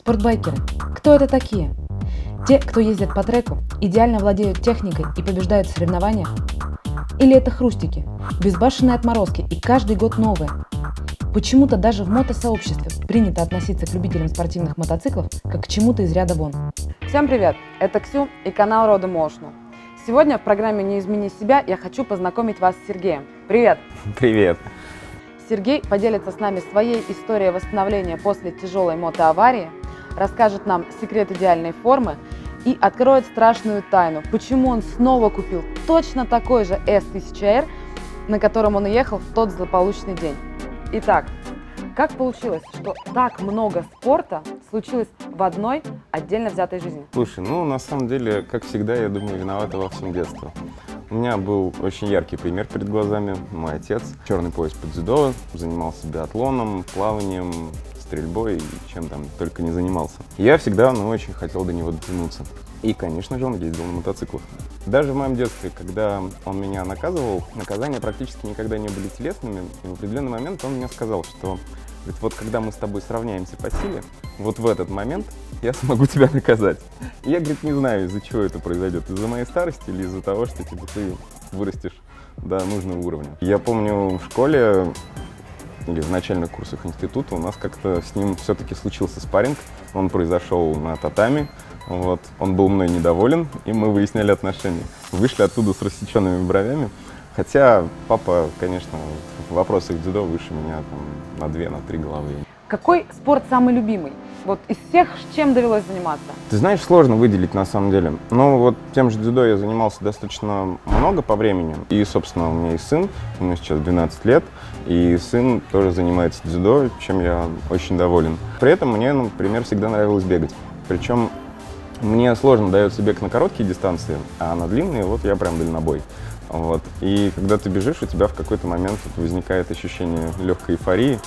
Спортбайкеры. Кто это такие? Те, кто ездит по треку, идеально владеют техникой и побеждают в соревнованиях? Или это хрустики, безбашенные отморозки и каждый год новые? Почему-то даже в мотосообществе принято относиться к любителям спортивных мотоциклов как к чему-то из ряда вон. Всем привет! Это Ксю и канал Road Emotional. Сегодня в программе «Не измени себя» я хочу познакомить вас с Сергеем. Привет! Привет! Сергей поделится с нами своей историей восстановления после тяжелой мотоаварии, расскажет нам секрет идеальной формы и откроет страшную тайну, почему он снова купил точно такой же S1000R, на котором он ехал в тот злополучный день. Итак, как получилось, что так много спорта случилось в одной отдельно взятой жизни? Слушай, на самом деле, как всегда, я думаю, виновата во всем детство. У меня был очень яркий пример перед глазами. Мой отец, черный пояс по дзюдо, занимался биатлоном, плаванием, стрельбой и чем там только не занимался. Я всегда, очень хотел до него дотянуться. И, конечно же, он ездил на мотоциклах. Даже в моем детстве, когда он меня наказывал, наказания практически никогда не были телесными. И в определенный момент он мне сказал, что вот когда мы с тобой сравняемся по силе, вот в этот момент я смогу тебя наказать. И я, говорит, не знаю, из-за чего это произойдет. Из-за моей старости или из-за того, что ты вырастешь до нужного уровня. Я помню, в школе или в начальных курсах института у нас как-то с ним все-таки случился спарринг. Он произошел на татами. Он был мной недоволен, и мы выясняли отношения. Вышли оттуда с рассеченными бровями. Хотя папа, конечно, в вопросах дзюдо выше меня на 2-3 головы. Какой спорт самый любимый? Вот из всех, чем довелось заниматься? Ты знаешь, сложно выделить на самом деле. Тем же дзюдо я занимался достаточно много по времени. И, собственно, у меня есть сын, ему сейчас 12 лет, и сын тоже занимается дзюдо, чем я очень доволен. При этом мне, например, всегда нравилось бегать. Причем мне сложно дается бег на короткие дистанции, а на длинные я прям дальнобой. И когда ты бежишь, у тебя в какой-то момент возникает ощущение легкой эйфории.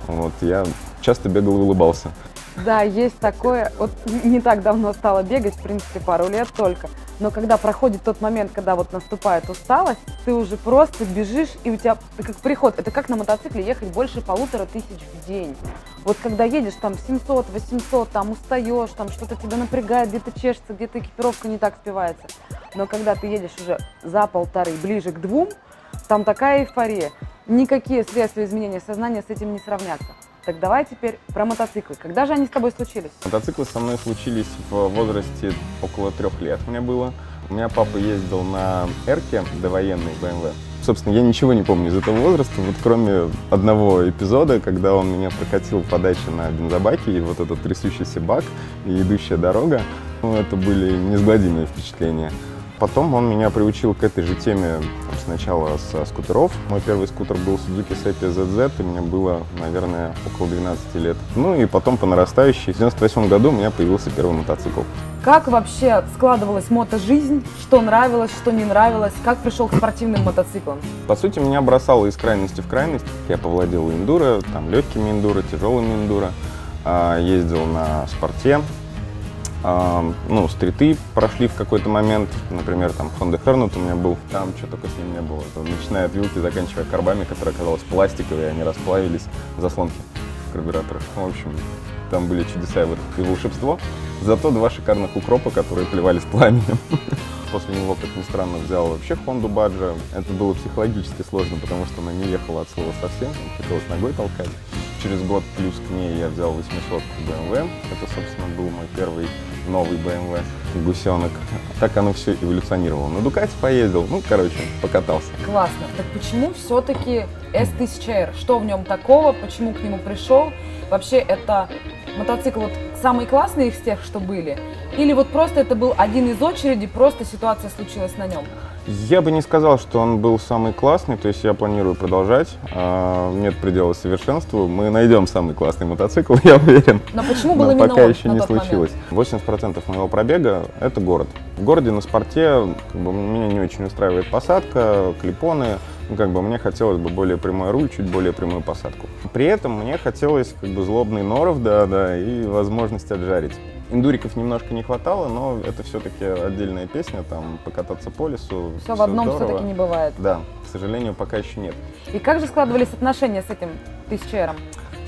Я часто бегал и улыбался. Да, есть такое. Не так давно стала бегать, в принципе, пару лет только. Но когда проходит тот момент, когда наступает усталость, ты уже просто бежишь, и у тебя как приход. Это как на мотоцикле ехать больше 1500 в день. Когда едешь 700-800, устаешь, что-то тебя напрягает, где-то чешется, где-то экипировка не так спевается. Но когда ты едешь уже за 1,5, ближе к 2, там такая эйфория. Никакие средства изменения сознания с этим не сравнятся. Так давай теперь про мотоциклы. Когда же они с тобой случились? Мотоциклы со мной случились в возрасте около 3 лет мне было. У меня папа ездил на Эрке, довоенной BMW. Собственно, я ничего не помню из этого возраста, кроме одного эпизода, когда он меня прокатил по даче на бензобаке, и этот трясущийся бак и идущая дорога. Это были неизгладимые впечатления. Потом он меня приучил к этой же теме сначала со скутеров. Мой первый скутер был Suzuki Sepia ZZ, и мне было, наверное, около 12 лет. И потом по нарастающей. В 1998 году у меня появился первый мотоцикл. Как вообще складывалась мотожизнь? Что нравилось, что не нравилось? Как пришел к спортивным мотоциклам? По сути, меня бросало из крайности в крайность. Я повладел эндуро, легкими эндуро, тяжелыми эндуро. Ездил на спорте. Стриты прошли в какой-то момент, например, Honda Hornet у меня был, там что только с ним не было, начиная от вилки, заканчивая карбами, которые оказалось пластиковые, они расплавились, заслонки в карбюраторах. В общем, там были чудеса и волшебство, зато 2 шикарных укропа, которые плевались пламенем. После него, как ни странно, взял вообще Honda Badger. Это было психологически сложно, потому что она не ехала от слова совсем, пришлось ногой толкать. Через год плюс к ней я взял 800-ку BMW. Это, собственно, был мой первый новый BMW гусенок. Так оно все эволюционировало. На Дукате поездил, покатался. Классно. Так почему все-таки S1000R? Что в нем такого? Почему к нему пришел? Вообще, это мотоцикл самый классный из тех, что были? Или просто это был один из очереди, просто ситуация случилась на нем? Я бы не сказал, что он был самый классный, то есть я планирую продолжать. Нет предела совершенству. Мы найдем самый классный мотоцикл, я уверен. Но почему был именно пока он еще на не тот случилось. 80% моего пробега – это город. В городе на спорте меня не очень устраивает посадка, клипоны. Мне хотелось бы более прямой руль, чуть более прямую посадку. При этом мне хотелось злобный норов, и возможность отжарить. Эндуриков немножко не хватало, но это все-таки отдельная песня, покататься по лесу. Все в одном здорово. все-таки не бывает. Да, к сожалению, пока еще нет. И как же складывались отношения с этим 1000R?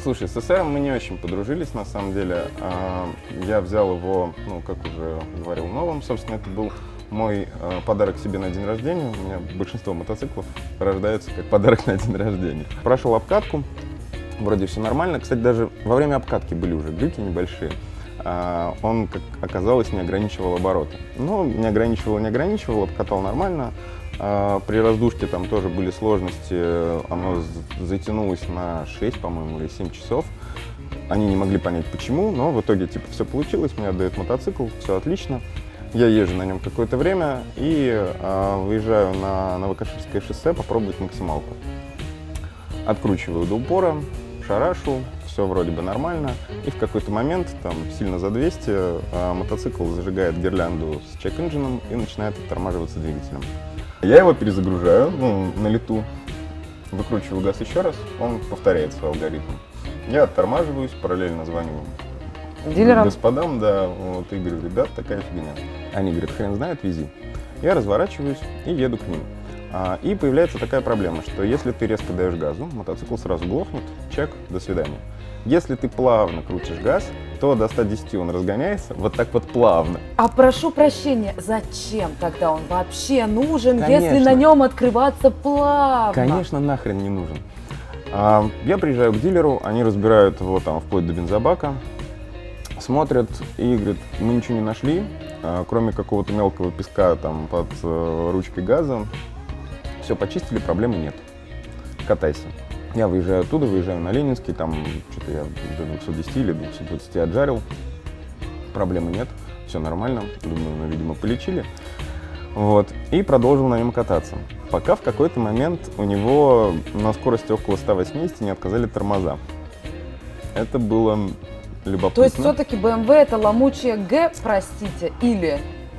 Слушай, с СССРом мы не очень подружились, на самом деле. Я взял его, ну, как уже говорил, новым. Собственно, это был мой подарок себе на день рождения. У меня большинство мотоциклов рождаются как подарок на день рождения. Прошел обкатку, вроде все нормально. Кстати, даже во время обкатки были уже глюки небольшие. Он, как оказалось, не ограничивал обороты. Но не ограничивал, обкатал нормально. При раздушке там тоже были сложности, оно затянулось на 6, по-моему, или 7 часов. Они не могли понять почему, но в итоге типа все получилось, мне отдают мотоцикл, все отлично. Я езжу на нем какое-то время и выезжаю на Новокаширское шоссе попробовать максималку. Откручиваю до упора, шарашу, все вроде бы нормально. И в какой-то момент, там сильно за 200, мотоцикл зажигает гирлянду с чек-инжином и начинает оттормаживаться двигателем. Я его перезагружаю, ну, на лету, выкручиваю газ еще раз, он повторяет свой алгоритм. Я оттормаживаюсь, параллельно звоню Дилерам? господам, да, вот, и говорю, ребят, такая фигня. Они говорят, хрен знает, вези. Я разворачиваюсь и еду к ним. И появляется такая проблема, что если ты резко даешь газу, мотоцикл сразу глохнет, чек, до свидания. Если ты плавно крутишь газ, то до 110 он разгоняется, вот так вот плавно. А прошу прощения, зачем тогда он вообще нужен, Конечно. если на нем открываться плавно? Конечно, нахрен не нужен. Я приезжаю к дилеру, они разбирают его там вплоть до бензобака, смотрят и говорят, мы ничего не нашли, кроме какого-то мелкого песка там под ручкой газа. Все почистили, проблемы нет. Катайся. Я выезжаю оттуда, выезжаю на Ленинский, там что-то я до 210 или 220 отжарил. Проблемы нет, все нормально. Думаю, мы, видимо, полечили. Вот. И продолжил на нем кататься. Пока в какой-то момент у него на скорости около 180 не отказали тормоза. Это было любопытно. То есть все-таки BMW это ломучая Г, простите, или...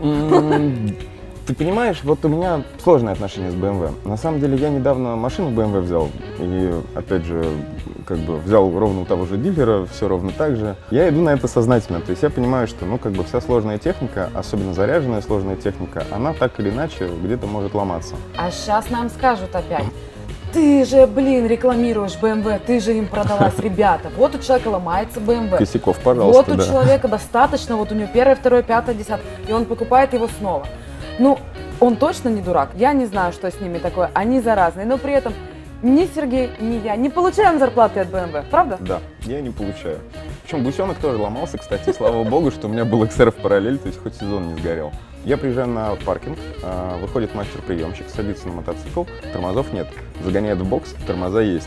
Ты понимаешь, вот у меня сложные отношения с BMW. На самом деле я недавно машину BMW взял, и опять же, как бы взял ровно у того же дилера, все ровно так же. Я иду на это сознательно, то есть я понимаю, что, ну, как бы вся сложная техника, особенно заряженная сложная техника, она так или иначе где-то может ломаться. А сейчас нам скажут опять, ты же, блин, рекламируешь BMW, ты же им продалась, ребята. Вот у человека ломается BMW. Косяков, пожалуйста, Вот у человека достаточно, вот у него 1, 2, 5, 10, и он покупает его снова. Ну, он точно не дурак. Я не знаю, что с ними такое. Они заразные, но при этом ни Сергей, ни я не получаем зарплаты от BMW, правда? Да, я не получаю. Причем гусенок тоже ломался, кстати, слава богу, что у меня был XR в параллель, то есть хоть сезон не сгорел. Я приезжаю на паркинг, выходит мастер-приемщик, садится на мотоцикл, тормозов нет. Загоняет в бокс, тормоза есть.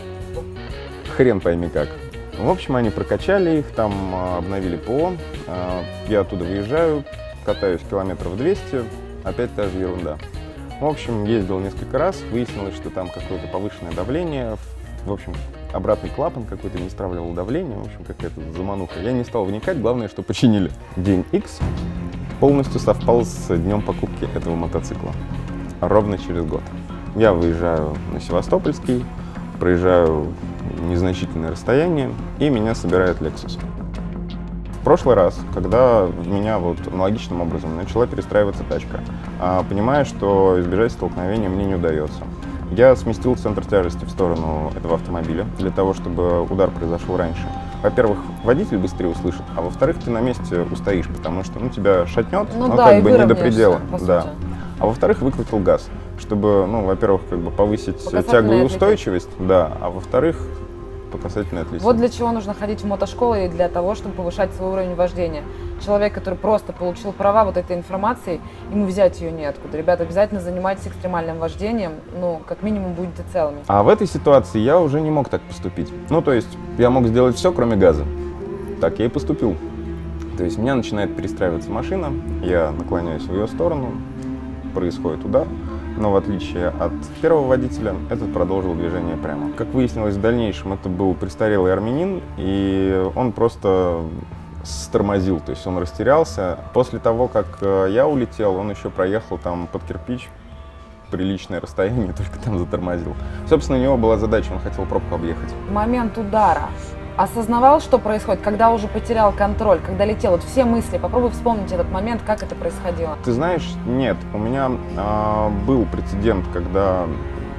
Хрен пойми как. В общем, они прокачали их, там обновили ПО, я оттуда выезжаю, катаюсь километров 200, опять та же ерунда. В общем, ездил несколько раз, выяснилось, что там какое-то повышенное давление, в общем, обратный клапан какой-то не стравливал давление, в общем, какая-то замануха. Я не стал вникать, главное, что починили. День X полностью совпал с днем покупки этого мотоцикла, ровно через год. Я выезжаю на Севастопольский, проезжаю незначительное расстояние, и меня собирает Lexus. В прошлый раз, когда в меня вот аналогичным образом начала перестраиваться тачка, понимая, что избежать столкновения мне не удается, я сместил центр тяжести в сторону этого автомобиля для того, чтобы удар произошел раньше. Во-первых, водитель быстрее услышит, а во-вторых, ты на месте устоишь, потому что тебя шатнет, ну, но да, как бы не до предела. Да. А во-вторых, выкрутил газ, чтобы, ну, во-первых, как бы повысить тягу и устойчивость, да, а во-вторых, по касательной отличия. Вот для чего нужно ходить в мотошколу и для того, чтобы повышать свой уровень вождения. Человек, который просто получил права вот этой информацией, ему взять ее неоткуда. Ребята, обязательно занимайтесь экстремальным вождением, ну, как минимум, будете целыми. А в этой ситуации я уже не мог так поступить. Ну, то есть, я мог сделать все, кроме газа. Так я и поступил. То есть, у меня начинает перестраиваться машина, я наклоняюсь в ее сторону, происходит удар. Но в отличие от первого водителя, этот продолжил движение прямо. Как выяснилось в дальнейшем, это был престарелый армянин, и он просто стормозил, то есть он растерялся. После того, как я улетел, он еще проехал там под кирпич приличное расстояние, только там затормозил. Собственно, у него была задача, он хотел пробку объехать. В момент удара осознавал, что происходит, когда уже потерял контроль, когда летел? Вот все мысли, попробуй вспомнить этот момент, как это происходило. Ты знаешь, нет, у меня был прецедент, когда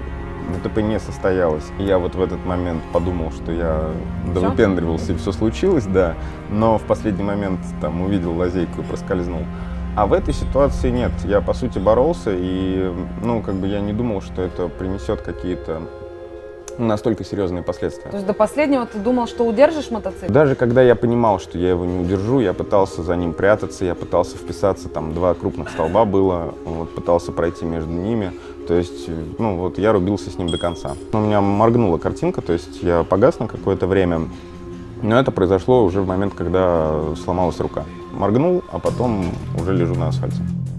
ДТП не состоялось. И я вот в этот момент подумал, что я довыпендривался и все случилось, да. Но в последний момент там увидел лазейку и проскользнул. А в этой ситуации нет. Я, по сути, боролся, и, ну, как бы я не думал, что это принесет какие-то настолько серьезные последствия. То есть до последнего ты думал, что удержишь мотоцикл? Даже когда я понимал, что я его не удержу, я пытался за ним прятаться, я пытался вписаться, там 2 крупных столба было, вот, пытался пройти между ними. То есть, ну, вот я рубился с ним до конца. У меня моргнула картинка, то есть я погас на какое-то время, но это произошло уже в момент, когда сломалась рука. Моргнул, а потом уже лежу на асфальте.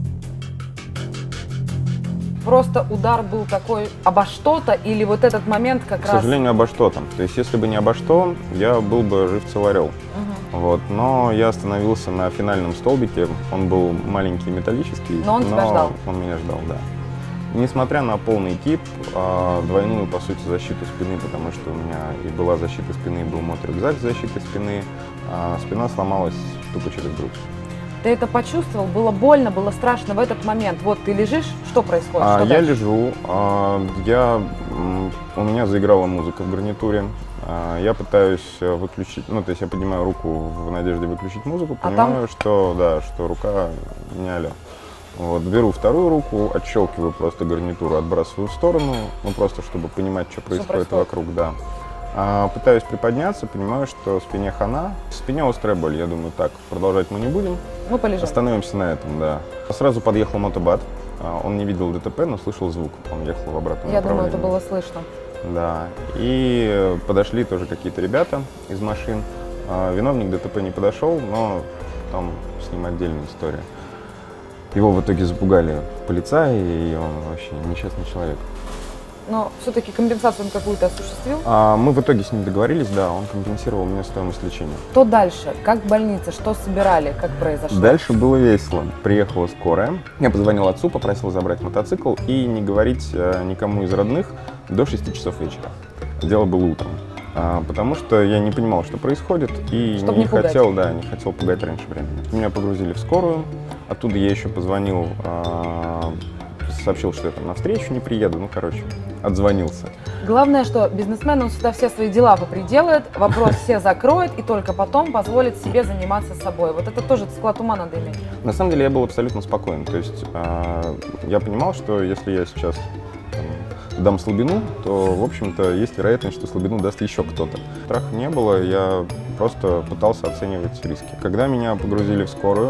Просто удар был такой обо что-то, или вот этот момент как раз… К сожалению, обо что-то. То есть, если бы не обо что, я был бы жив цел орел. Вот. Но я остановился на финальном столбике. Он был маленький, металлический. Но он тебя ждал? Он меня ждал, да. Несмотря на полный кип, двойную, по сути, защиту спины, потому что у меня и была защита спины, и был моторюкзак с защитой спины, спина сломалась штуку через грудь. Ты это почувствовал? Было больно, было страшно в этот момент? Вот ты лежишь, что происходит? Что Я дальше? лежу, у меня заиграла музыка в гарнитуре, я пытаюсь выключить, ну, то есть я поднимаю руку в надежде выключить музыку, понимаю, что рука не алё. Вот, беру вторую руку, отщелкиваю просто гарнитуру, отбрасываю в сторону, ну, просто чтобы понимать, что происходит вокруг, да. Пытаюсь приподняться, понимаю, что спине хана. В спине острая боль, я думаю, так, продолжать мы не будем. Мы полежим. Остановимся на этом, да. Сразу подъехал мотобат, он не видел ДТП, но слышал звук, он ехал в обратном направлении. Я думаю, это было слышно. Да, и подошли тоже какие-то ребята из машин. Виновник ДТП не подошел, но там с ним отдельная история. Его в итоге запугали полицаи, и он вообще несчастный человек. Но все-таки компенсацию он какую-то осуществил? Мы в итоге с ним договорились, да, он компенсировал мне стоимость лечения. Что дальше? Как в больнице? Что собирали? Как произошло? Дальше было весело. Приехала скорая, я позвонил отцу, попросил забрать мотоцикл и не говорить никому из родных до 6 часов вечера. Дело было утром. Потому что я не понимал, что происходит, и не хотел пугать раньше времени. Меня погрузили в скорую, оттуда я еще позвонил, сообщил, что я там на встречу не приеду, ну, короче, отзвонился. Главное, что бизнесмен, он сюда все свои дела поприделает, вопрос все закроет и только потом позволит себе заниматься собой. Вот это тоже склад ума надо иметь. На самом деле я был абсолютно спокоен, то есть я понимал, что если я сейчас дам слабину, то, в общем-то, есть вероятность, что слабину даст еще кто-то. Страха не было, я просто пытался оценивать риски. Когда меня погрузили в скорую,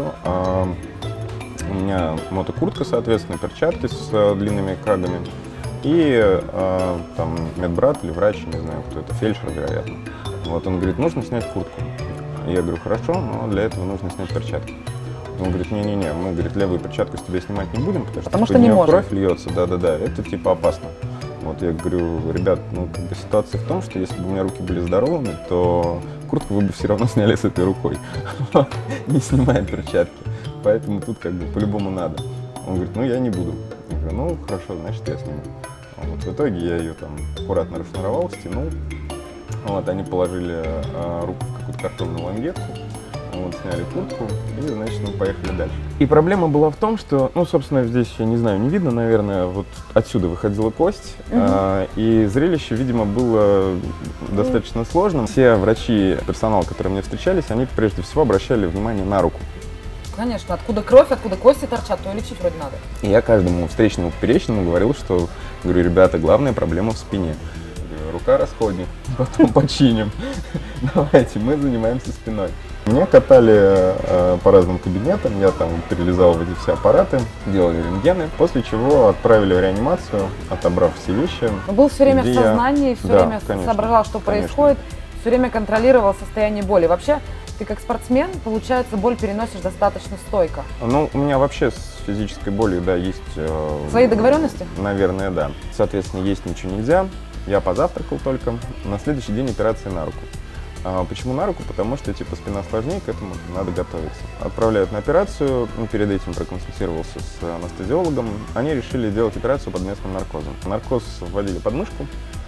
у меня мотокуртка, соответственно, перчатки с длинными крагами и там медбрат или врач, не знаю, кто это, фельдшер, вероятно. Вот он говорит, нужно снять куртку. Я говорю, хорошо, но для этого нужно снять перчатки. Он говорит, не-не-не, мы, говорит, левую перчатку с тебя снимать не будем, потому что не можем. Кровь льется, да-да-да, это типа опасно. Вот я говорю, ребят, ну, как бы ситуация в том, что если бы у меня руки были здоровыми, то куртку вы бы все равно сняли с этой рукой, не снимая перчатки. Поэтому тут как бы по-любому надо. Он говорит, ну я не буду. Я говорю, ну хорошо, значит я сниму. Вот в итоге я ее там аккуратно расшнуровал, стянул. Вот, они положили руку в какую-то картонную лангетку. Вот, сняли куртку и, значит, мы поехали дальше. И проблема была в том, что, ну, собственно, здесь, я не знаю, не видно, наверное, вот отсюда выходила кость, и зрелище, видимо, было достаточно сложным. Все врачи, персонал, которые мне встречались, они прежде всего обращали внимание на руку. Конечно, откуда кровь, откуда кости торчат, то и лечить вроде надо. И я каждому встречному поперечному говорил, что, говорю, ребята, главная проблема в спине. Рука расходник, потом починим. Давайте, мы занимаемся спиной. Меня катали по разным кабинетам, я там перелезал в эти все аппараты, делали рентгены, после чего отправили в реанимацию, отобрав все вещи. Но был все время в сознании, все время соображал, что происходит, все время контролировал состояние боли. Вообще, ты как спортсмен, получается, боль переносишь достаточно стойко. Ну, у меня вообще с физической болью, да, есть… Свои договоренности? Наверное, да. Соответственно, есть ничего нельзя. Я позавтракал только. На следующий день операция на руку. Почему на руку? Потому что, типа, спина сложнее, к этому надо готовиться. Отправляют на операцию, перед этим проконсультировался с анестезиологом. Они решили делать операцию под местным наркозом. Наркоз вводили под мышку,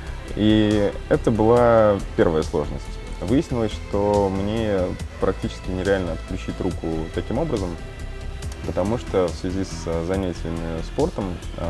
и это была первая сложность. Выяснилось, что мне практически нереально отключить руку таким образом, потому что в связи с занятиями спортом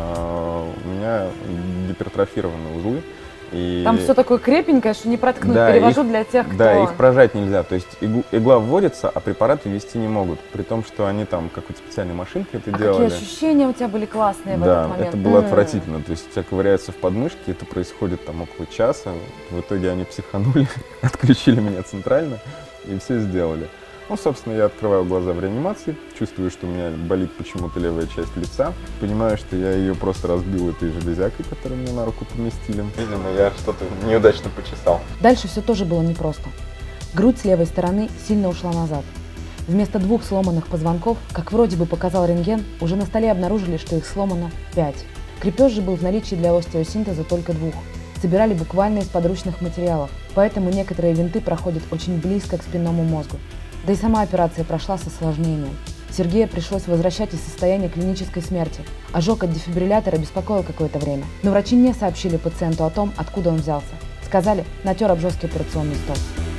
у меня гипертрофированы узлы. И... Там все такое крепенькое, что не проткнуть. Да, перевожу для тех, кто... Да, их прожать нельзя. То есть игла вводится, а препараты ввести не могут. При том, что они там какой-то специальной машинкой это делали. Какие ощущения у тебя были классные в этот Да, момент? это было отвратительно. То есть у тебя ковыряются в подмышке, это происходит там около часа. В итоге они психанули, отключили меня центрально и все сделали. Ну, собственно, я открываю глаза в реанимации, чувствую, что у меня болит почему-то левая часть лица. Понимаю, что я ее просто разбил этой железякой, которую мне на руку поместили. Видимо, я что-то неудачно почесал. Дальше все тоже было непросто. Грудь с левой стороны сильно ушла назад. Вместо 2 сломанных позвонков, как вроде бы показал рентген, уже на столе обнаружили, что их сломано 5. Крепеж же был в наличии для остеосинтеза только 2. Собирали буквально из подручных материалов, поэтому некоторые винты проходят очень близко к спинному мозгу. Да и сама операция прошла с осложнением. Сергея пришлось возвращать из состояния клинической смерти. Ожог от дефибриллятора беспокоил какое-то время. Но врачи не сообщили пациенту о том, откуда он взялся. Сказали, натер об жесткий операционный стол.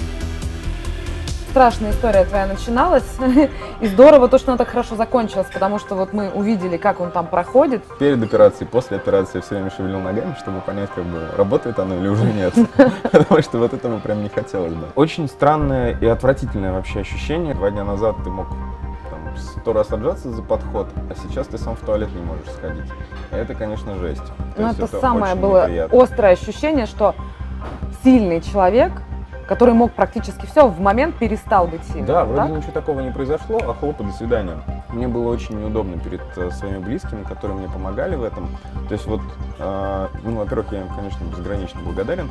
Страшная история твоя начиналась. И здорово то, что она так хорошо закончилась, потому что вот мы увидели, как он там проходит. Перед операцией, после операции я все время шевелил ногами, чтобы понять, как бы работает оно или уже нет. Потому что вот этого прям не хотелось бы. Очень странное и отвратительное вообще ощущение. 2 дня назад ты мог 100 раз отжаться за подход, а сейчас ты сам в туалет не можешь сходить. И это, конечно, жесть. Но это самое было острое ощущение, что сильный человек, который мог практически все, в момент перестал быть сильным. Да, вроде ничего такого не произошло, а хлопа, до свидания. Мне было очень неудобно перед своими близкими, которые мне помогали в этом. То есть вот, ну, во-первых, я им, конечно, безгранично благодарен,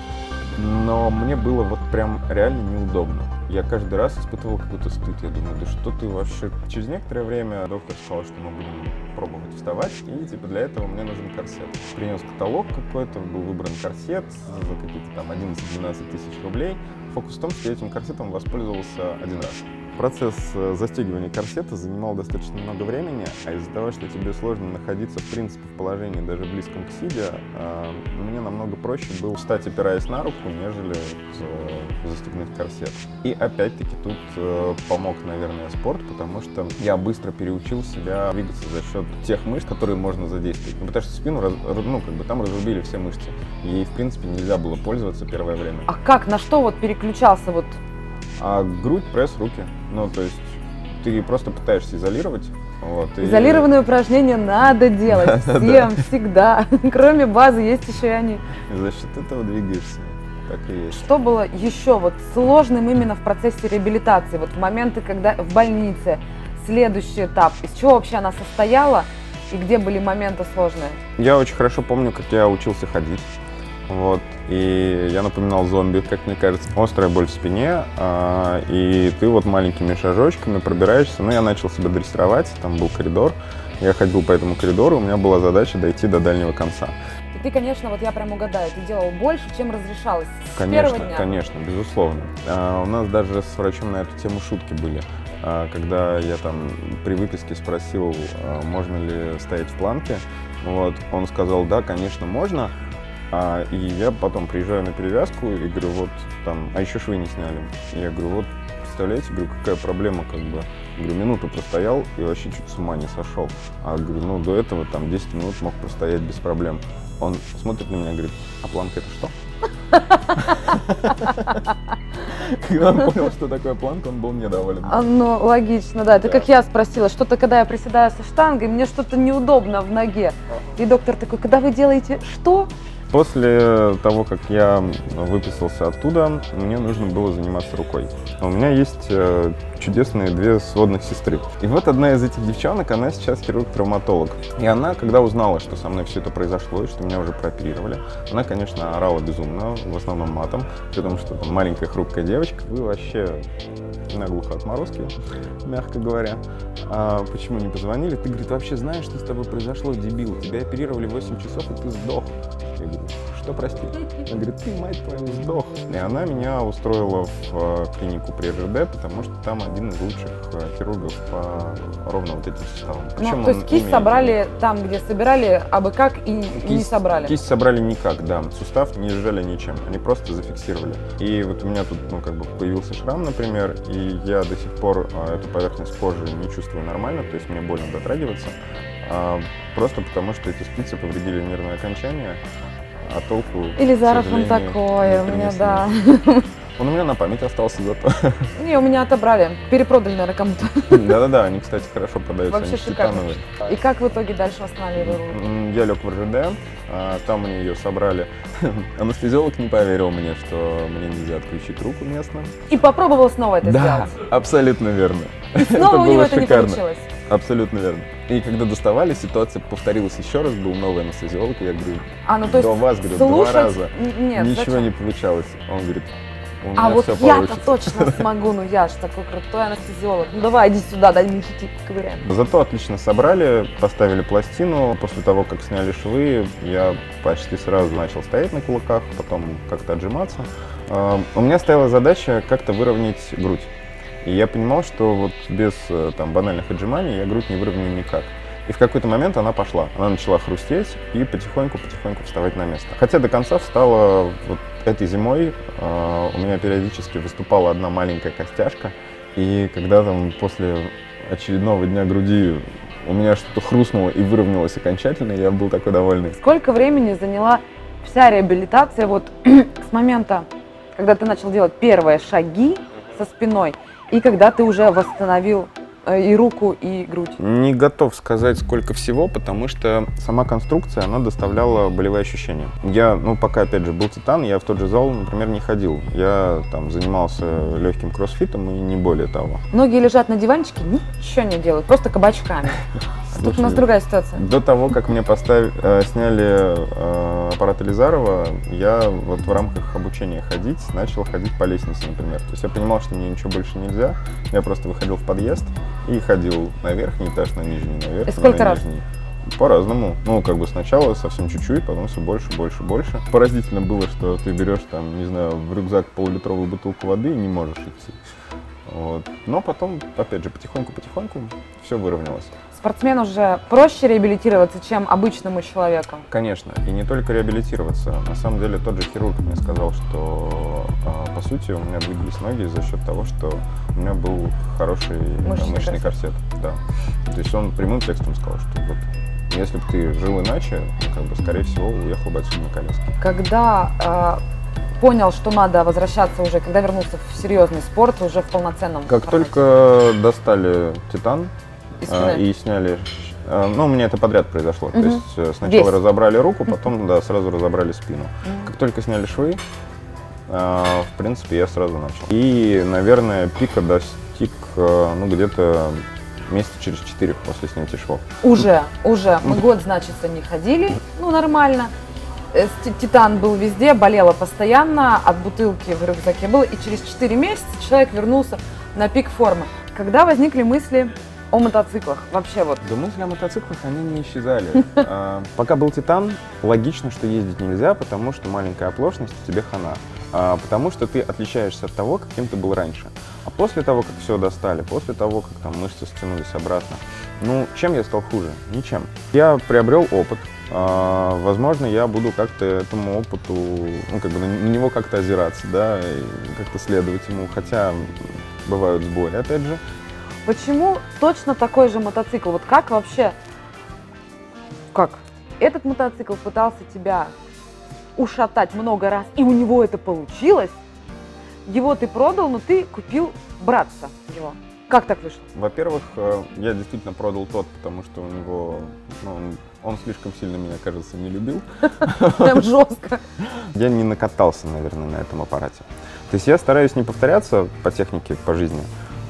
но мне было вот прям реально неудобно. Я каждый раз испытывал какой-то стыд. Я думаю, да что ты вообще... Через некоторое время доктор сказал, что мы будем пробовать вставать, и типа для этого мне нужен корсет. Принес каталог какой-то, был выбран корсет за какие-то там 11-12 тысяч рублей. Фокус в том, что я этим корсетом воспользовался 1 раз. Процесс застегивания корсета занимал достаточно много времени, а из-за того, что тебе сложно находиться, в принципе, в положении даже близком к сидя, мне намного проще было встать, опираясь на руку, нежели застегнуть корсет. И опять-таки тут помог, наверное, спорт, потому что я быстро переучил себя двигаться за счет тех мышц, которые можно задействовать. Ну, потому что спину, ну, как бы там разрубили все мышцы, и ей, в принципе, нельзя было пользоваться первое время. А как, на что вот переключался вот? А грудь, пресс, руки. Ну, то есть ты просто пытаешься изолировать. Вот, изолированные упражнения надо делать всем, всегда. Кроме базы есть еще и они. И за счет этого двигаешься. Так и есть. Что было еще вот сложным именно в процессе реабилитации? Вот в моменты, когда в больнице, следующий этап, из чего вообще она состояла и где были моменты сложные? Я очень хорошо помню, как я учился ходить. Вот, и я напоминал зомби, как мне кажется. Острая боль в спине, и ты вот маленькими шажочками пробираешься. Ну, я начал себя дрессировать, там был коридор. Я ходил по этому коридору, у меня была задача дойти до дальнего конца. И ты, конечно, вот я прям угадаю, ты делал больше, чем разрешалось с конечно, первого дня. Конечно, безусловно. У нас даже с врачом на эту тему шутки были. Когда я там при выписке спросил, можно ли стоять в планке, вот, он сказал, да, конечно, можно. И я потом приезжаю на перевязку и говорю, вот там, а еще швы не сняли. И я говорю, вот, представляете, говорю, какая проблема, как бы. Говорю, минуту простоял и вообще чуть с ума не сошел. А говорю, ну до этого там 10 минут мог простоять без проблем. Он смотрит на меня и говорит, а планка это что? Когда он понял, что такое планка, он был недоволен. Ну, логично, да. Это как я спросила, что-то, когда я приседаю со штангой, мне что-то неудобно в ноге. И доктор такой, когда вы делаете что? После того, как я выписался оттуда, мне нужно было заниматься рукой. У меня есть чудесные 2 сводных сестры. И вот одна из этих девчонок, она сейчас хирург-травматолог. И она, когда узнала, что со мной все это произошло, и что меня уже прооперировали, она, конечно, орала безумно, в основном матом, потому что там маленькая хрупкая девочка, вы вообще наглухо отморозки, мягко говоря. Почему не позвонили? Ты, говорит, вообще знаешь, что с тобой произошло, дебил? Тебя оперировали 8 часов, и ты сдох. Я говорю, все простит. Она говорит, ты, мать твою, сдох. И она меня устроила в клинику при РЖД, потому что там один из лучших хирургов по ровно вот этим суставам. Ну, то есть кисть собрали там, где собирали, абы как, и не собрали? Кисть собрали никак, да. Сустав не сжали ничем, они просто зафиксировали. И вот у меня тут, ну, как бы появился шрам, например, и я до сих пор эту поверхность кожи не чувствую нормально, то есть мне больно дотрагиваться, просто потому что эти спицы повредили нервное окончание, а толку, Элизаров он такой, у меня, да. Он у меня на память остался зато. Не, у меня отобрали, перепродали, наверное, кому-то. Да-да-да, они, кстати, хорошо продаются, Вообще они шикарно. титановые. И как в итоге дальше восстанавливали руку? Я лег в РЖД, там мне ее собрали. Анестезиолог не поверил мне, что мне нельзя отключить руку местно. И попробовал снова это Да, сделать? абсолютно верно. И снова у него это не получилось? Абсолютно верно. И когда доставали, ситуация повторилась еще раз, был новый анестезиолог, и я говорю, то есть до вас, говорю, слушать... 2 раза, Нет, ничего зачем? не получалось. Он говорит, у меня А вот все я-то получится. точно смогу, ну я ж такой крутой анестезиолог. Ну давай, иди сюда, дай мне чуть-чуть ковыряем. Зато отлично собрали, поставили пластину. После того, как сняли швы, я почти сразу начал стоять на кулаках, потом как-то отжиматься. У меня стояла задача как-то выровнять грудь. И я понимал, что вот без там банальных отжиманий я грудь не выровняю никак. И в какой-то момент она пошла. Она начала хрустеть и потихоньку-потихоньку вставать на место. Хотя до конца встала вот этой зимой. У меня периодически выступала одна маленькая костяшка. И когда там после очередного дня груди у меня что-то хрустнуло и выровнялось окончательно, я был такой довольный. Сколько времени заняла вся реабилитация вот с момента, когда ты начал делать первые шаги со спиной, и когда ты уже восстановил и руку, и грудь? Не готов сказать, сколько всего, потому что сама конструкция, она доставляла болевые ощущения. Я, пока, опять же, был титан, я в тот же зал, например, не ходил. Я там занимался легким кроссфитом и не более того. Многие лежат на диванчике, ничего не делают, просто кабачками. Тут у нас другая ситуация. До того, как мне сняли аппарат Элизарова, я вот в рамках обучения начал ходить по лестнице, например. То есть я понимал, что мне ничего больше нельзя. Я просто выходил в подъезд и ходил на верхний этаж, на нижний, на верхний, И сколько на раз? нижний. По-разному. Сначала совсем чуть-чуть, потом все больше, больше, больше. Поразительно было, что ты берешь там, не знаю, в рюкзак полулитровую бутылку воды и не можешь идти. Вот. Но потом, опять же, потихоньку все выровнялось. Спортсмену же проще реабилитироваться, чем обычному человеку? Конечно, и не только реабилитироваться. На самом деле тот же хирург мне сказал, что по сути у меня двигались ноги за счет того, что у меня был хороший мышечный корсет. Да. То есть он прямым текстом сказал, что вот если бы ты жил иначе, скорее всего, уехал бы отсюда на коляске. Когда понял, что надо возвращаться уже, когда вернулся в серьезный спорт, уже в полноценном Как формате? только достали титан И и сняли, у меня это подряд произошло. То есть сначала Весь. разобрали руку, потом сразу разобрали спину. Как только сняли швы, в принципе, я сразу начал. И, наверное, пика достиг где-то месяца через 4 после снятия швов. Уже. Мы год, значит, не ходили, нормально. Титан был везде, болела постоянно, от бутылки в рюкзаке было, и через 4 месяца человек вернулся на пик формы. Когда возникли мысли о мотоциклах? Вообще вот. Да, мысли о мотоциклах, они не исчезали. Пока был титан, логично, что ездить нельзя, потому что маленькая оплошность, тебе хана. Потому что ты отличаешься от того, каким ты был раньше. А после того, как все достали, после того, как там мышцы стянулись обратно, чем я стал хуже? Ничем. Я приобрел опыт. Возможно, я буду как-то этому опыту, на него как-то озираться, да, и как-то следовать ему, хотя бывают сбои, опять же. Почему точно такой же мотоцикл? Вот как вообще, этот мотоцикл пытался тебя ушатать много раз, и у него это получилось, его ты продал, но ты купил братца его. Как так вышло? Во-первых, я действительно продал тот, потому что у него, он слишком сильно меня, кажется, не любил. Прям жестко. Я не накатался, наверное, на этом аппарате. То есть я стараюсь не повторяться по технике, по жизни.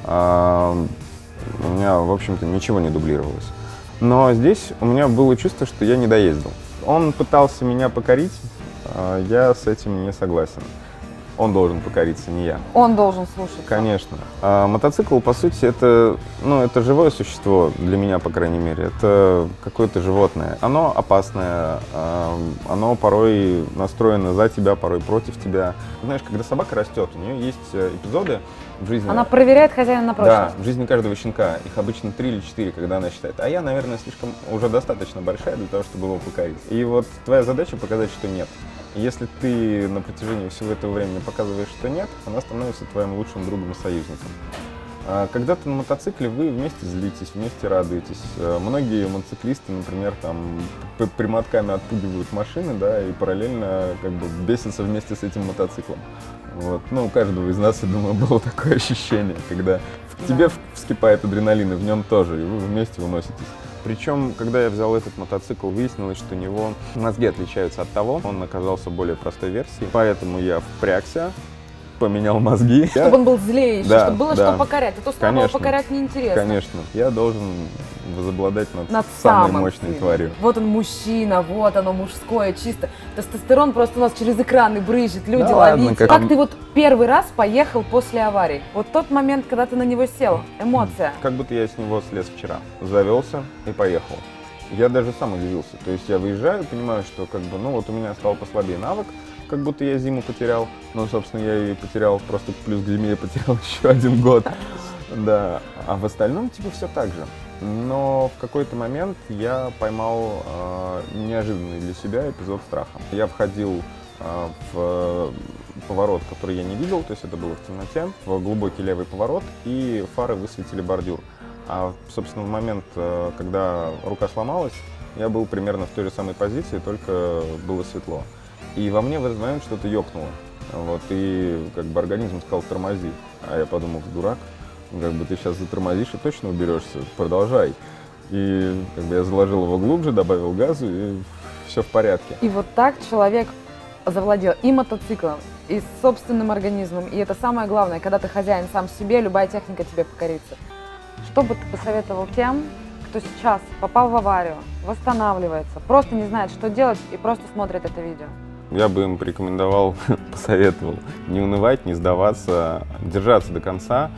У меня, в общем-то, ничего не дублировалось. Но здесь у меня было чувство, что я не доездил. Он пытался меня покорить, я с этим не согласен. Он должен покориться, не я. Он должен слушаться. Конечно. А мотоцикл, по сути, это живое существо, для меня, по крайней мере. Это какое-то животное. Оно опасное, оно порой настроено за тебя, порой против тебя. Знаешь, когда собака растет, у нее есть эпизоды в жизни. Она проверяет хозяина на прочность. Да, в жизни каждого щенка. Их обычно 3 или 4, когда она считает. А я, наверное, слишком уже достаточно большая для того, чтобы его покорить. И вот твоя задача показать, что нет. Если ты на протяжении всего этого времени показываешь, что нет, она становится твоим лучшим другом и союзником. Когда ты на мотоцикле, вы вместе злитесь, вместе радуетесь. Многие мотоциклисты, например, там прямотками отпугивают машины, да, и параллельно как бы бесятся вместе с этим мотоциклом. Вот. Ну, у каждого из нас, я думаю, было такое ощущение, когда в тебе вскипает адреналин, и в нем тоже, и вы вместе выноситесь. Причем, когда я взял этот мотоцикл, выяснилось, что у него мозги отличаются от того, он оказался более простой версией, поэтому я впрягся, поменял мозги. Чтобы он был злее еще, Да, чтобы было да. что покорять. А то самого покорять неинтересно. Конечно. Я должен возобладать над самым самой мощной сильным. тварью. Вот он мужчина, вот оно мужское, чисто. Тестостерон просто у нас через экраны брызжет, люди Да ладно, ловите. как Как он- ты вот первый раз поехал после аварии? Вот тот момент, когда ты на него сел, эмоция. Как будто я с него слез вчера. Завелся и поехал. Я даже сам удивился. То есть я выезжаю, понимаю, что как бы, ну вот у меня стал послабее навык, как будто я зиму потерял. Ну, собственно, я ее потерял, просто плюс к зиме я потерял еще 1 год. Да. А в остальном, типа, все так же. Но в какой-то момент я поймал неожиданный для себя эпизод страха. Я входил в поворот, который я не видел, то есть это было в темноте, в глубокий левый поворот, и фары высветили бордюр. А, собственно, в момент, когда рука сломалась, я был примерно в той же самой позиции, только было светло. И во мне в этот момент что-то ёкнуло. Вот, и как бы организм сказал: тормози. А я подумал: дурак, как бы ты сейчас затормозишь и точно уберешься, продолжай. И как бы я заложил его глубже, добавил газу, и все в порядке. И вот так человек завладел и мотоциклом, и собственным организмом. И это самое главное, когда ты хозяин сам себе, любая техника тебе покорится. Что бы ты посоветовал тем, кто сейчас попал в аварию, восстанавливается, просто не знает, что делать, и просто смотрит это видео? Я бы им порекомендовал, посоветовал не унывать, не сдаваться, держаться до конца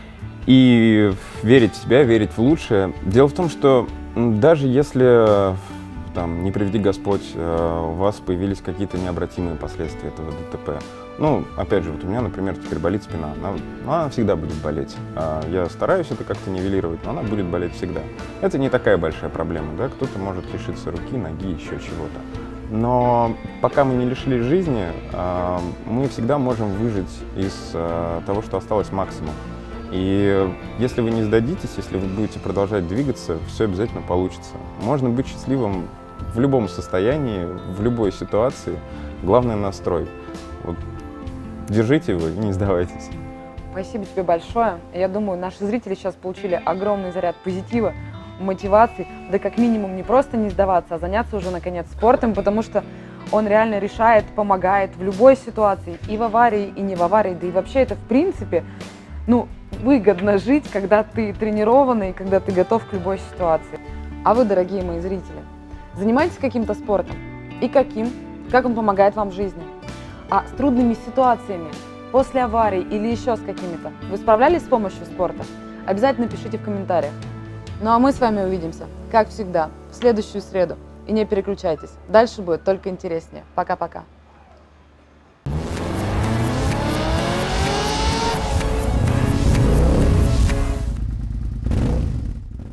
и верить в себя, верить в лучшее. Дело в том, что даже если, там, не приведи Господь, у вас появились какие-то необратимые последствия этого ДТП. Ну, опять же, вот у меня, например, теперь болит спина. Она всегда будет болеть. Я стараюсь это как-то нивелировать, но она будет болеть всегда. Это не такая большая проблема, да? Кто-то может лишиться руки, ноги, еще чего-то. Но пока мы не лишились жизни, мы всегда можем выжить из того, что осталось, максимум. И если вы не сдадитесь, если вы будете продолжать двигаться, все обязательно получится. Можно быть счастливым в любом состоянии, в любой ситуации. Главное — настрой. Вот. Держите его и не сдавайтесь. Спасибо тебе большое. Я думаю, наши зрители сейчас получили огромный заряд позитива, мотивации, да как минимум не просто не сдаваться, а заняться уже наконец спортом, потому что он реально решает, помогает в любой ситуации, и в аварии, и не в аварии, да и вообще это в принципе, ну, выгодно жить, когда ты тренированный, когда ты готов к любой ситуации. А вы, дорогие мои зрители, занимаетесь каким-то спортом? И каким? Как он помогает вам в жизни? А с трудными ситуациями, после аварии или еще с какими-то, вы справлялись с помощью спорта? Обязательно пишите в комментариях. Ну а мы с вами увидимся, как всегда, в следующую среду. И не переключайтесь, дальше будет только интереснее. Пока-пока.